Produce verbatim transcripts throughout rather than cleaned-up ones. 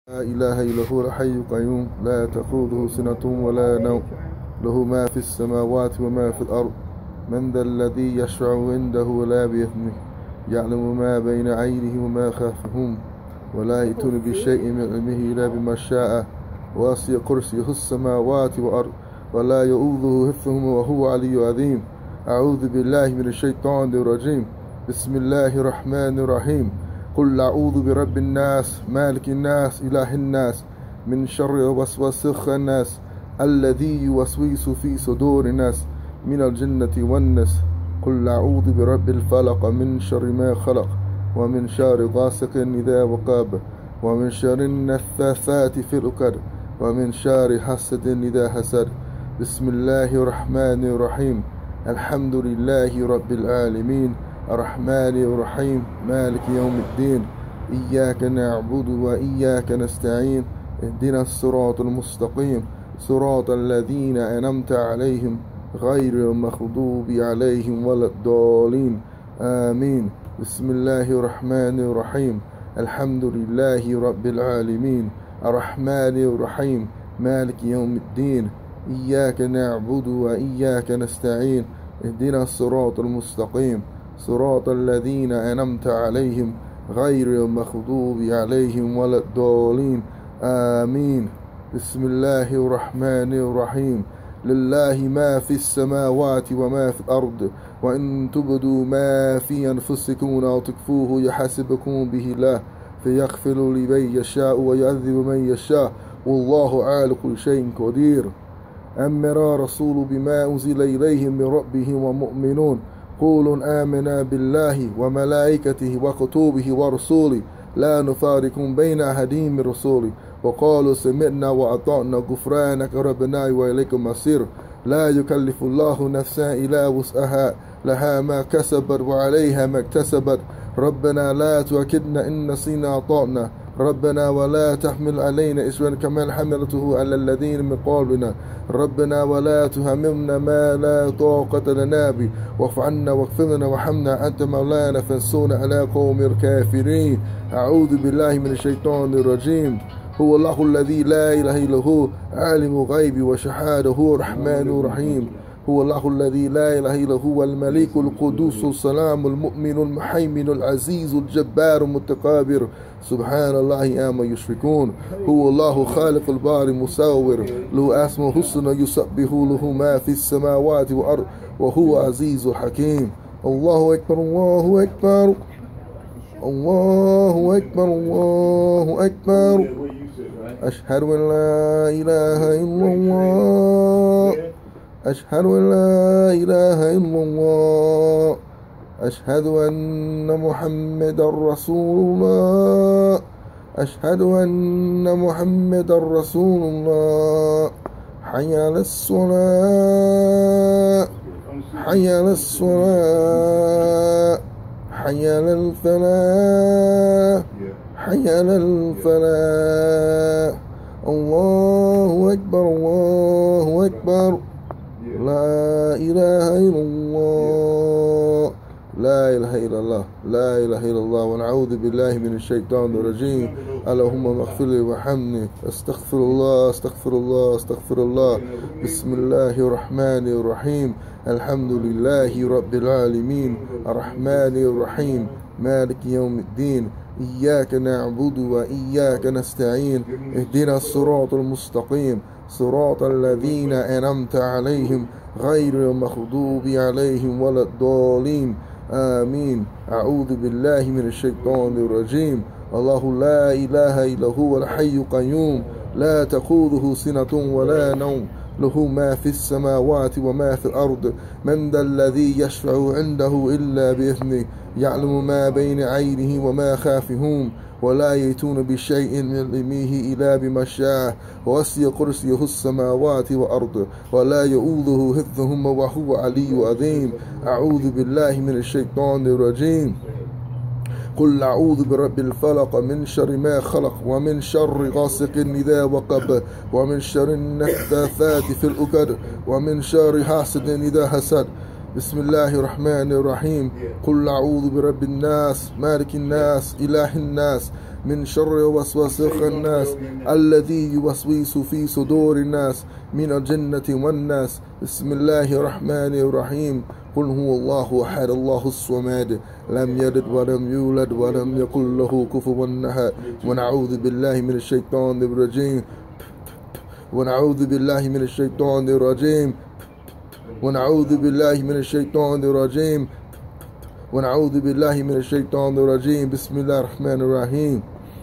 لا إله إلا هو الحي القيوم لا تأخذه سنة ولا نوم له ما في السماوات وما في الأرض من ذا الذي يشفع عنده لا بإذنه يعلم ما بين عينه وما خلفهم ولا يأتون بشيء من علمه إلا بما شاء وسع كرسيه السماوات والأرض ولا يؤوده حفظهما وهو علي عظيم. أعوذ بالله من الشيطان الرجيم. بسم الله الرحمن الرحيم. قل أعوذ برب الناس مالك الناس إله الناس من شر وسواس الناس الذي يوسوس في صدور الناس من الجنة والناس. قل أعوذ برب الفلق من شر ما خلق ومن شر غاسق إذا وقب ومن شر النفاثات في العقد ومن شر حسد إذا حسد. بسم الله الرحمن الرحيم. الحمد لله رب العالمين الرحمن الرحيم مالك يوم الدين إياك نعبد وإياك نستعين اهدنا الصراط المستقيم صراط الذين أنعمت عليهم غير المغضوب عليهم ولا الضالين آمين. بسم الله الرحمن الرحيم. الحمد لله رب العالمين الرحمن الرحيم مالك يوم الدين إياك نعبد وإياك نستعين اهدنا الصراط المستقيم صراط الذين أنعمت عليهم غير المغضوب عليهم ولا الضالين آمين. بسم الله الرحمن الرحيم. لله ما في السماوات وما في الأرض وإن تبدوا ما في أنفسكم أو تخفوه يحاسبكم به الله فيغفر لمن يشاء ويعذب من يشاء والله على كل شيء قدير. أمر رسول بما أنزل إليهم من ربهم ومؤمنون قولوا آمنا بالله وملائكته وكتبه ورسوله لا نفارق بين أحد من رسوله وقالوا سمعنا وأطعنا غفرانك ربنا وإليك المصير. لا يكلف الله نفسا إلا وسعها لها ما كسبت وعليها ما اكتسبت ربنا لا تؤاخذنا إن نسينا أطعنا ربنا ولا تحمل علينا إصرا كما حملته على الذين من قبلنا ربنا ولا تحملنا ما لا طاقة لنا به واعف عنا واغفر لنا وارحمنا أنت مولانا فانصرنا على قوم الكافرين. أعوذ بالله من الشيطان الرجيم. هو الله الذي لا إله إلا هو عالم الغيب والشهادة هو الرحمن الرحيم. هو الله الذي لا إله إلا هو الملك القدوس السلام المؤمن المهيمن العزيز الجبار المتكبر سبحان الله عما يشركون. هو الله خالق الباري المصور له أسماء الحسنى يسبح له ما في السماوات والأرض وهو عزيز حكيم. الله أكبر الله أكبر الله أكبر الله أكبر. أشهد أن لا إله إلا الله أشهد أن لا إله إلا الله أشهد أن محمدا رسول الله أشهد أن محمدا رسول الله. حي على الصلاة حي على الصلاة حي على الفلاح حي على الفلاح. الله أكبر الله أكبر. لا إله إلا الله لا إله إلا الله لا إله إلا الله. ونعوذ بالله من الشيطان الرجيم. اللهم اغفر لي وارحمني استغفر الله استغفر الله استغفر الله. بسم الله الرحمن الرحيم. الحمد لله رب العالمين الرحمن الرحيم مالك يوم الدين إياك نعبد وإياك نستعين اهدنا الصراط المستقيم صراط الذين أنعمت عليهم غير المغضوب عليهم ولا الضالين آمين. أعوذ بالله من الشيطان الرجيم. الله لا إله إلا هو الحي القيوم لا تأخذه سنة ولا نوم له ما في السماوات وما في الأرض من ذا الذي يشفع عنده إلا بإذنه يعلم ما بين عينه وما خلفهم ولا يأتون بشيء من علمه إلا بما شاء وسع كرسيه السماوات والأرض ولا يؤوده حفظهما وهو علي عظيم. أعوذ بالله من الشيطان الرجيم. قل أعوذ برب الفلق من شر ما خلق ومن شر غاسق إذا وقب ومن شر النفاثات في العقد ومن شر حاسد إذا حسد. بسم الله الرحمن الرحيم. قل أعوذ برب الناس مالك الناس إله الناس من شر وسواس الخناس الذي يوسوس في صدور الناس من الجنة والناس. بسم الله الرحمن الرحيم. قل هو الله أحد الله الصمد لم يلد ولم يولد ولم يكن له كفوا أحد. ونعوذ بالله من الشيطان الرجيم ونعوذ بالله من الشيطان الرجيم ونعوذ بالله من الشيطان الرجيم ونعوذ بالله من الشيطان الرجيم. بسم الله الرحمن الرحيم.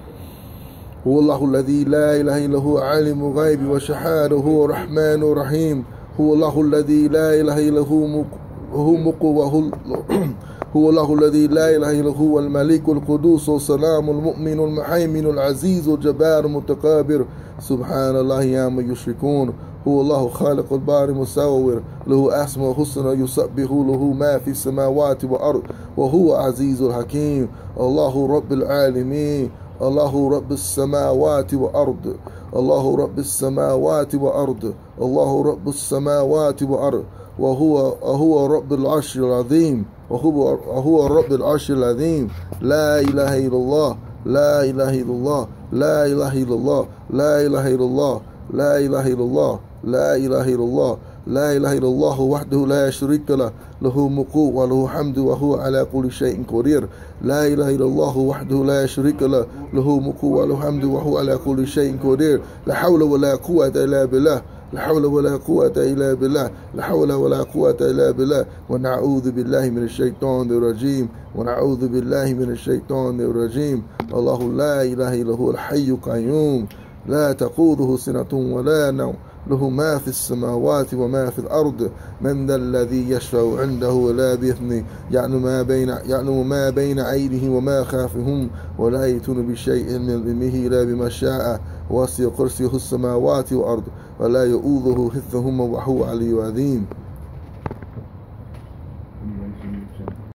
هو الله الذي لا إله إلا هو عالم الغيب والشهادة هو الرحمن الرحيم. هو الله الذي لا إله إلا هو هو مقوى هو الله الذي لا إله إلا هو الملك القدوس السلام المؤمن المهيمن العزيز الجبار المتكبر. سبحان الله عما يشركون. هو الله خالق الباري المصور له أسماء الحسنى يسبح له ما في السماوات والأرض وهو عزيز الحكيم. الله رب العالمين. الله رب السماوات والأرض. الله رب السماوات والأرض. الله رب السماوات والأرض وهو هو رب العرش العظيم وهو هو رب العرش العظيم. لا إله إلا الله لا إله إلا الله لا إله إلا الله لا إله إلا الله لا إله إلا الله لا إله إلا الله لا إله إلا الله وحده لا شريك له له ملك وله حمد وهو على كل شيء قدير. لا إله إلا الله وحده لا شريك له له ملك وله حمد وهو على كل شيء قدير. لا حول ولا قوة إلا بالله لا حول ولا قوة إلا بالله لا حول ولا قوة إلا بالله. ونعوذ بالله من الشيطان الرجيم ونعوذ بالله من الشيطان الرجيم. الله لا إله إلا هو الحي القيوم لا تأخذه سنة ولا نوم له ما في السماوات وما في الأرض. من ذا الذي يشفع عنده لا بإذنه يعلم ما بين يعلم ما بين أيديهم وما خلفهم ولا يأتون بشيء من علمه إلا بما شاء. وسع كرسيه السماوات والأرض ولا يؤوده حفظهما وهو العلي العظيم.